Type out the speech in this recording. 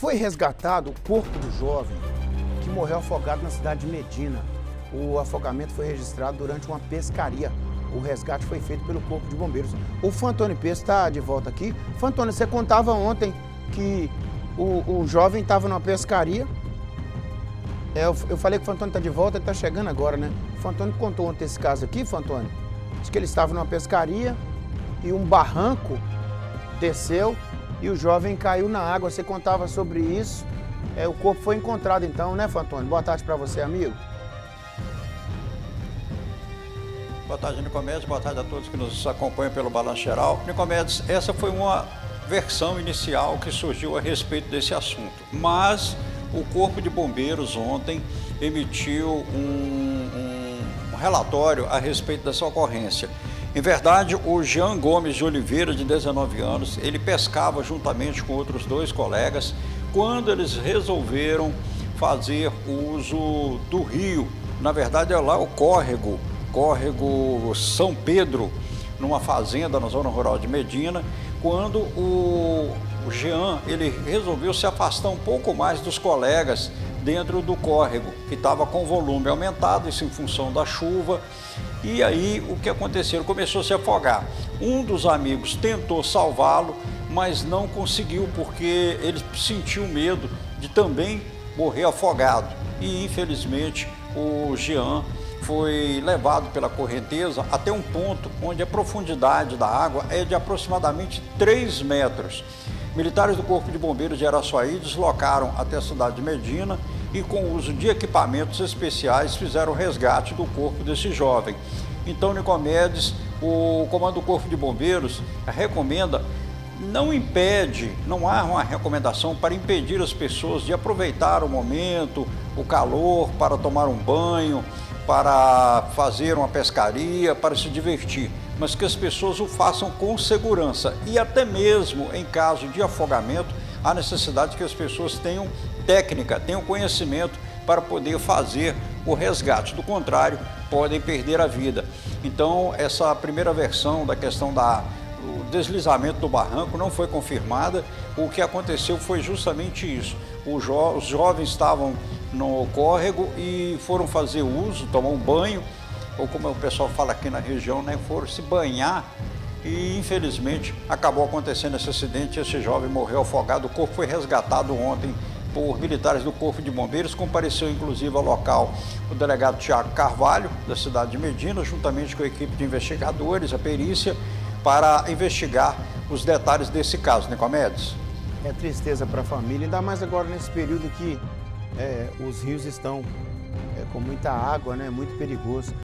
Foi resgatado o corpo do jovem que morreu afogado na cidade de Medina. O afogamento foi registrado durante uma pescaria. O resgate foi feito pelo Corpo de Bombeiros. O Fantônio Peço está de volta aqui. Fantônio, você contava ontem que o jovem estava numa pescaria. Eu falei que o Fantônio está de volta, ele está chegando agora, né? O Fantônio contou ontem esse caso aqui, Fantônio. Diz que ele estava numa pescaria e um barranco desceu e o jovem caiu na água. Você contava sobre isso. O corpo foi encontrado então, né, Fantônio? Boa tarde para você, amigo. Boa tarde, Nicomedes. Boa tarde a todos que nos acompanham pelo Balanço Geral. Nicomedes, essa foi uma versão inicial que surgiu a respeito desse assunto. Mas o Corpo de Bombeiros ontem emitiu um relatório a respeito dessa ocorrência. Em verdade, o Jean Gomes de Oliveira, de 19 anos, ele pescava juntamente com outros dois colegas quando eles resolveram fazer uso do rio. Na verdade, é lá o córrego São Pedro, numa fazenda na zona rural de Medina, quando o Jean ele resolveu se afastar um pouco mais dos colegas dentro do córrego, que estava com volume aumentado, isso em função da chuva. E aí o que aconteceu? Ele começou a se afogar. Um dos amigos tentou salvá-lo, mas não conseguiu, porque ele sentiu medo de também morrer afogado. E infelizmente o Jean foi levado pela correnteza até um ponto onde a profundidade da água é de aproximadamente 3 metros. Militares do Corpo de Bombeiros de Araçuaí deslocaram até a cidade de Medina e, com o uso de equipamentos especiais, fizeram o resgate do corpo desse jovem. Então, Nicomedes, o comando do Corpo de Bombeiros recomenda, não há uma recomendação para impedir as pessoas de aproveitar o momento, o calor, para tomar um banho, para fazer uma pescaria, para se divertir, mas que as pessoas o façam com segurança. E até mesmo em caso de afogamento, há necessidade que as pessoas tenham técnica, tenham conhecimento para poder fazer o resgate. Do contrário, podem perder a vida. Então, essa primeira versão da questão do deslizamento do barranco não foi confirmada. O que aconteceu foi justamente isso. Os jovens estavam no córrego e foram fazer uso, tomar um banho, ou como o pessoal fala aqui na região, né, foram se banhar e infelizmente acabou acontecendo esse acidente. Esse jovem morreu afogado. O corpo foi resgatado ontem por militares do Corpo de Bombeiros. Compareceu inclusive ao local o delegado Tiago Carvalho, da cidade de Medina, juntamente com a equipe de investigadores, a perícia, para investigar os detalhes desse caso, Nicomedes. É tristeza para a família, ainda mais agora nesse período que os rios estão com muita água, né? Muito perigoso.